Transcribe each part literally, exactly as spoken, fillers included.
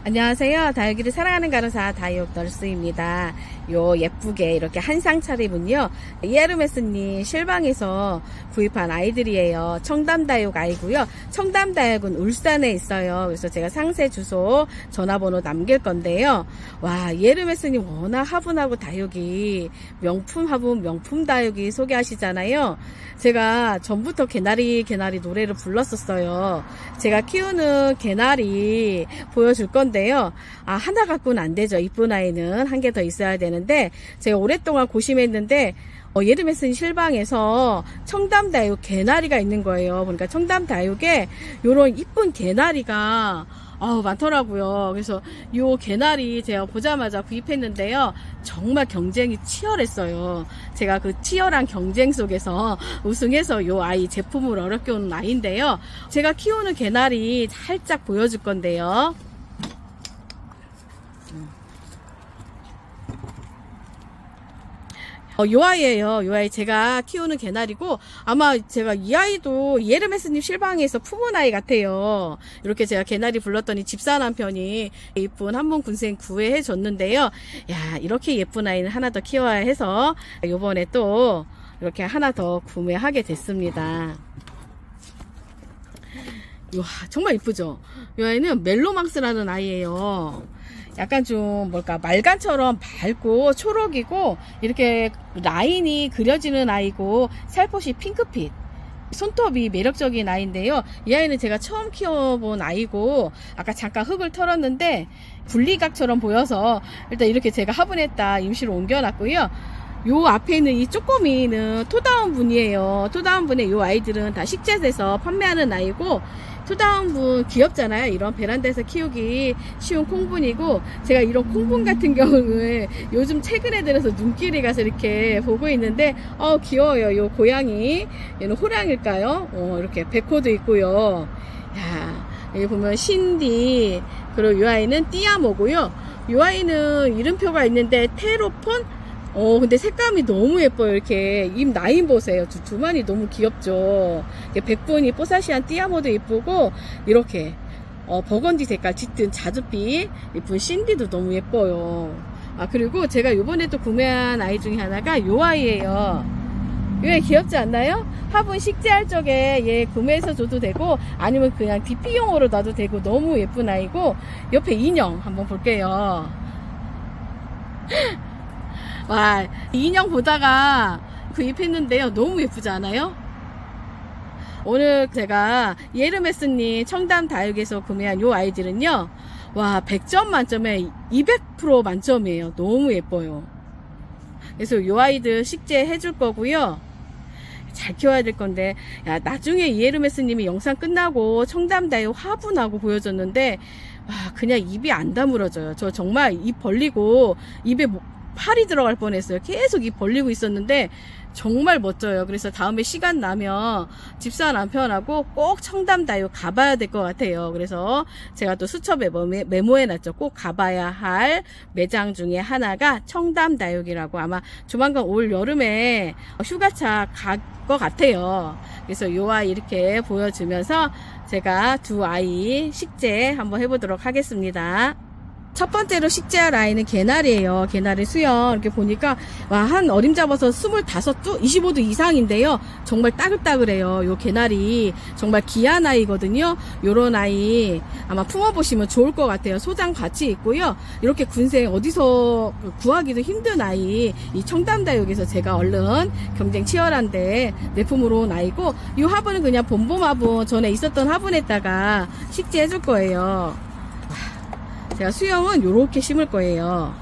안녕하세요. 다육이를 사랑하는 간호사 다육 널스입니다. 요 예쁘게 이렇게 한상 차림은요, 이에르메스님 실방에서 구입한 아이들이에요. 청담다육 아이고요. 청담다육은 울산에 있어요. 그래서 제가 상세 주소 전화번호 남길 건데요. 와, 이에르메스님 워낙 화분하고 다육이 명품 화분 명품 다육이 소개하시잖아요. 제가 전부터 개나리 개나리 노래를 불렀었어요. 제가 키우는 개나리 보여줄 건데요. 아, 하나 갖고는 안 되죠. 이쁜 아이는 한 개 더 있어야 되는데, 제가 오랫동안 고심했는데 어, 이에르메스님 실방에서 청담다육 개나리가 있는 거예요. 그러니까 청담다육에 요런 이쁜 개나리가 아우 많더라고요. 그래서 요 개나리 제가 보자마자 구입했는데요. 정말 경쟁이 치열했어요. 제가 그 치열한 경쟁 속에서 우승해서 요 아이 제품을 어렵게 온 아이인데요. 제가 키우는 개나리 살짝 보여줄 건데요. 어, 요 아이예요. 요 아이 제가 키우는 개나리고, 아마 제가 이 아이도 이에르메스님 실방에서 품은 아이 같아요. 이렇게 제가 개나리 불렀더니 집사 남편이 이쁜 한번 군생 구애해 줬는데요. 야, 이렇게 예쁜 아이는 하나 더 키워야 해서 요번에 또 이렇게 하나 더 구매하게 됐습니다. 와, 정말 이쁘죠? 이 아이는 멜로망스라는 아이예요. 약간 좀 뭘까 말간처럼 밝고 초록이고 이렇게 라인이 그려지는 아이고, 살포시 핑크빛, 손톱이 매력적인 아이인데요. 이 아이는 제가 처음 키워본 아이고, 아까 잠깐 흙을 털었는데 분리각처럼 보여서 일단 이렇게 제가 화분에다 임시로 옮겨놨고요. 요 앞에 있는 이 쪼꼬미는 토다운 분이에요. 토다운 분의 요 아이들은 다 식재에서 판매하는 아이고, 토다운 분 귀엽잖아요. 이런 베란다에서 키우기 쉬운 콩분이고, 제가 이런 콩분 같은 경우는 요즘 최근에 들어서 눈길이 가서 이렇게 보고 있는데 어 귀여워요. 요 고양이, 얘는 호랑일까요? 어, 이렇게 백호도 있고요. 야, 여기 보면 신디, 그리고 요 아이는 띠아모고요. 요 아이는 이름표가 있는데 테로폰. 어 근데 색감이 너무 예뻐요. 이렇게 입 라인 보세요. 두, 두만이 너무 귀엽죠. 백분이 뽀사시한 띠아모도 예쁘고, 이렇게 어 버건디 색깔 짙은 자줏빛 예쁜 신디도 너무 예뻐요. 아, 그리고 제가 요번에 또 구매한 아이 중에 하나가 요 아이예요. 요 아이 귀엽지 않나요? 화분 식재할 적에 얘 구매해서 줘도 되고, 아니면 그냥 디피용으로 놔도 되고, 너무 예쁜 아이고, 옆에 인형 한번 볼게요. 와, 이 인형 보다가 구입했는데요. 너무 예쁘지 않아요? 오늘 제가 이에르메스님 청담다육에서 구매한 요 아이들은요, 와, 백 점 만점에 이백 퍼센트 만점이에요. 너무 예뻐요. 그래서 요 아이들 식재 해줄 거고요. 잘 키워야 될 건데, 야, 나중에 이에르메스님이 영상 끝나고 청담다육 화분하고 보여줬는데, 와, 그냥 입이 안 다물어져요. 저 정말 입 벌리고 입에 뭐 팔이 들어갈 뻔했어요. 계속 입 벌리고 있었는데 정말 멋져요. 그래서 다음에 시간 나면 집사 남편하고 꼭 청담다육 가봐야 될 것 같아요. 그래서 제가 또 수첩에 메모해 놨죠. 꼭 가봐야 할 매장 중에 하나가 청담다육이라고, 아마 조만간 올 여름에 휴가차 갈 것 같아요. 그래서 요 아이 이렇게 보여주면서 제가 두 아이 식재 한번 해보도록 하겠습니다. 첫 번째로 식재할 아이는 개나리예요. 개나리 수영. 이렇게 보니까 와, 한 어림잡아서 스물다섯 두, 이십오 두 이상인데요. 정말 따글따글해요. 요 개나리 정말 귀한 아이거든요. 요런 아이 아마 품어보시면 좋을 것 같아요. 소장 같이 있고요. 이렇게 군생 어디서 구하기도 힘든 아이, 이 청담다육에서 제가 얼른 경쟁 치열한데 내품으로 온 아이고, 이 화분은 그냥 봄봄 화분, 전에 있었던 화분에다가 식재해 줄 거예요. 제가 수영은 요렇게 심을 거예요.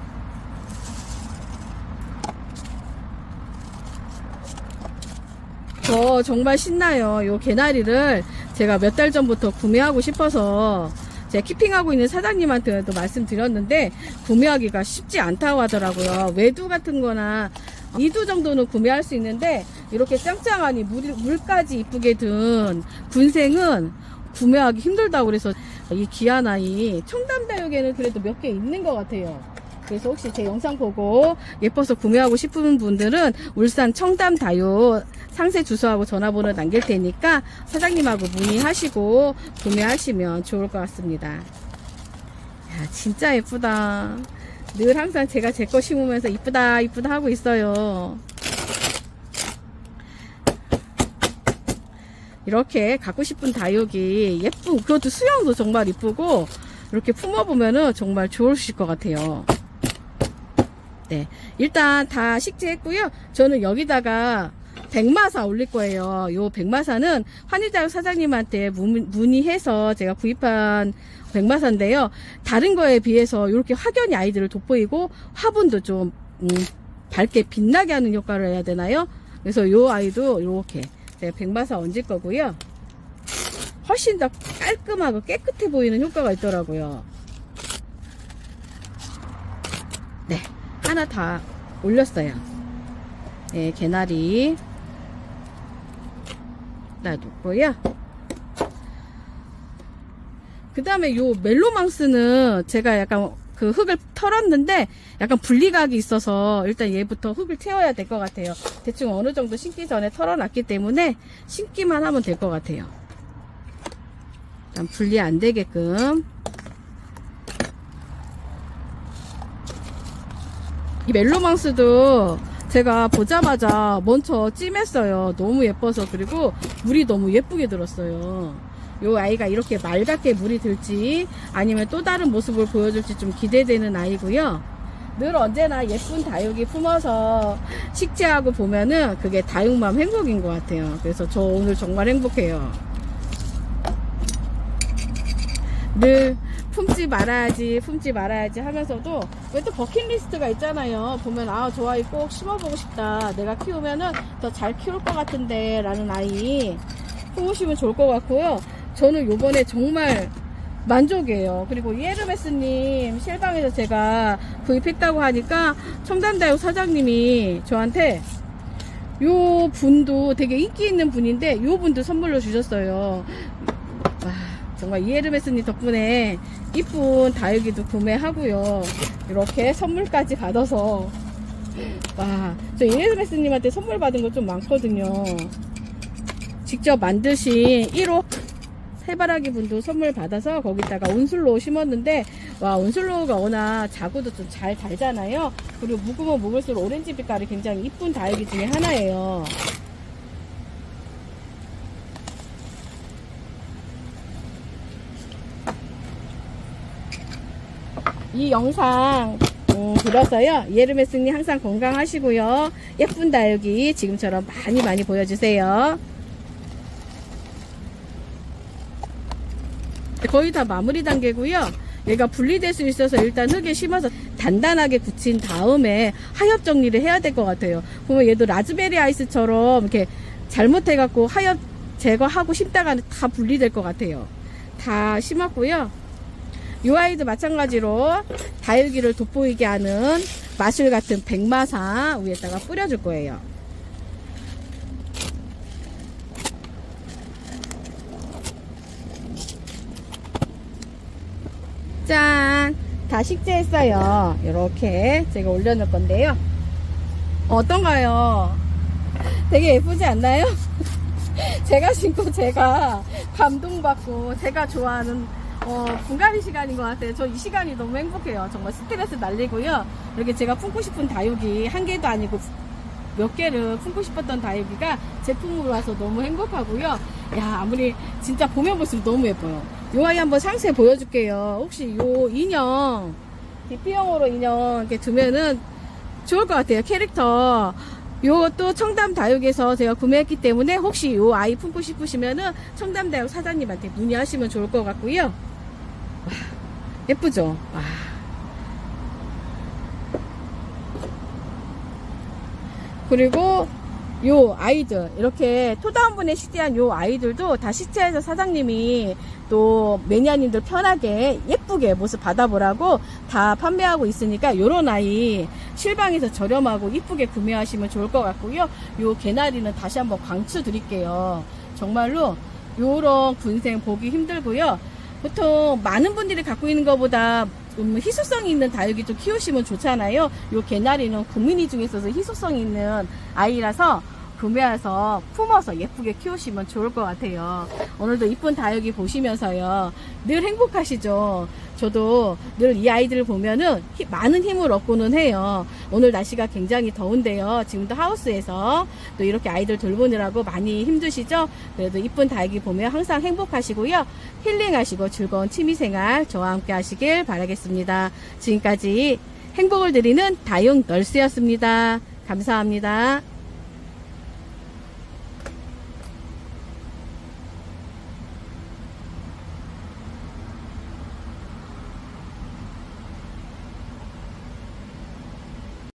저 정말 신나요. 요 개나리를 제가 몇 달 전부터 구매하고 싶어서 제가 키핑하고 있는 사장님한테도 말씀드렸는데 구매하기가 쉽지 않다고 하더라고요. 외두 같은 거나 이 두 정도는 구매할 수 있는데, 이렇게 짱짱하니 물, 물까지 이쁘게 든 군생은 구매하기 힘들다고, 그래서 이 귀한 아이 청담다육에는 그래도 몇 개 있는 것 같아요. 그래서 혹시 제 영상 보고 예뻐서 구매하고 싶은 분들은 울산 청담다육 상세 주소하고 전화번호 남길 테니까 사장님하고 문의하시고 구매하시면 좋을 것 같습니다. 진짜 예쁘다. 늘 항상 제가 제 거 심으면서 이쁘다 이쁘다 하고 있어요. 이렇게 갖고 싶은 다육이 예쁜, 그것도 수영도 정말 이쁘고 이렇게 품어보면은 정말 좋으실 것 같아요. 네, 일단 다 식재했고요. 저는 여기다가 백마사 올릴 거예요. 요 백마사는 환희다육 사장님한테 문, 문의해서 제가 구입한 백마사인데요. 다른 거에 비해서 이렇게 확연히 아이들을 돋보이고 화분도 좀 음, 밝게 빛나게 하는 효과를 해야 되나요? 그래서 요 아이도 이렇게 제가 백마사 얹을 거고요. 훨씬 더 깔끔하고 깨끗해 보이는 효과가 있더라고요. 네, 하나 다 올렸어요. 네, 개나리 놔두고요. 그 다음에 요 멜로망스는 제가 약간 그 흙을 털었는데 약간 분리각이 있어서 일단 얘부터 흙을 채워야 될 것 같아요. 대충 어느 정도 심기 전에 털어놨기 때문에 심기만 하면 될 것 같아요. 일단 분리 안 되게끔. 이 멜로망스도 제가 보자마자 먼저 찜했어요. 너무 예뻐서. 그리고 물이 너무 예쁘게 들었어요. 요 아이가 이렇게 맑게 물이 들지 아니면 또 다른 모습을 보여줄지 좀 기대되는 아이고요. 늘 언제나 예쁜 다육이 품어서 식재하고 보면은 그게 다육맘 행복인 것 같아요. 그래서 저 오늘 정말 행복해요. 늘 품지 말아야지 품지 말아야지 하면서도 왜 또 버킷리스트가 있잖아요. 보면 아 저 아이 꼭 심어보고 싶다, 내가 키우면은 더 잘 키울 것 같은데 라는 아이 품으시면 좋을 것 같고요. 저는 요번에 정말 만족이에요. 그리고 이에르메스님 실방에서 제가 구입했다고 하니까 청담다육 사장님이 저한테 요 분도 되게 인기 있는 분인데 요 분도 선물로 주셨어요. 와, 정말 이에르메스님 덕분에 이쁜 다육이도 구매하고요. 이렇게 선물까지 받아서 와, 저 이에르메스님한테 선물 받은 거 좀 많거든요. 직접 만드신 일 호 해바라기 분도 선물 받아서 거기다가 온슬로우 심었는데 와, 온슬로우가 워낙 자구도 좀 잘 달잖아요. 그리고 묵으면 묵을수록 오렌지 빛깔이 굉장히 이쁜 다육이 중에 하나예요. 이 영상 음, 들어서요, 이에르메스님 항상 건강하시고요, 예쁜 다육이 지금처럼 많이 많이 보여주세요. 거의 다 마무리 단계고요. 얘가 분리될 수 있어서 일단 흙에 심어서 단단하게 굳힌 다음에 하엽 정리를 해야 될 것 같아요. 보면 얘도 라즈베리 아이스처럼 이렇게 잘못해갖고 하엽 제거하고 심다가 다 분리될 것 같아요. 다 심었고요. 이 아이도 마찬가지로 다육이를 돋보이게 하는 마술 같은 백마사 위에다가 뿌려줄 거예요. 짠! 다 식재했어요. 이렇게 제가 올려놓을 건데요. 어떤가요? 되게 예쁘지 않나요? 제가 신고 제가 감동받고 제가 좋아하는 어, 분갈이 시간인 것 같아요. 저 이 시간이 너무 행복해요. 정말 스트레스 날리고요. 이렇게 제가 품고 싶은 다육이 한 개도 아니고 몇 개를 품고 싶었던 다육이가 제품으로 와서 너무 행복하고요. 야, 아무리 진짜 보면 볼수록 너무 예뻐요. 요 아이 한번 상세 보여줄게요. 혹시 요 인형, 디피용으로 인형 이렇게 두면은 좋을 것 같아요. 캐릭터. 요것도 청담다육에서 제가 구매했기 때문에 혹시 요 아이 품고 싶으시면은 청담다육 사장님한테 문의하시면 좋을 것 같고요. 와, 예쁘죠? 와. 그리고 요 아이들, 이렇게 토다운분에 식재한 요 아이들도 다 식재해서 사장님이 또 매니아님들 편하게 예쁘게 모습 받아보라고 다 판매하고 있으니까 요런 아이 실방에서 저렴하고 이쁘게 구매하시면 좋을 것 같고요. 요 개나리는 다시 한번 강추 드릴게요. 정말로 요런 군생 보기 힘들고요. 보통 많은 분들이 갖고 있는 것보다 음, 희소성이 있는 다육이 좀 키우시면 좋잖아요. 요 개나리는 국민이 중에서도 희소성이 있는 아이라서 구매해서 품어서 예쁘게 키우시면 좋을 것 같아요. 오늘도 이쁜 다육이 보시면서요, 늘 행복하시죠? 저도 늘 이 아이들을 보면은 히, 많은 힘을 얻고는 해요. 오늘 날씨가 굉장히 더운데요. 지금도 하우스에서 또 이렇게 아이들 돌보느라고 많이 힘드시죠? 그래도 이쁜 다육이 보면 항상 행복하시고요. 힐링하시고 즐거운 취미생활 저와 함께 하시길 바라겠습니다. 지금까지 행복을 드리는 다육 널스였습니다. 감사합니다.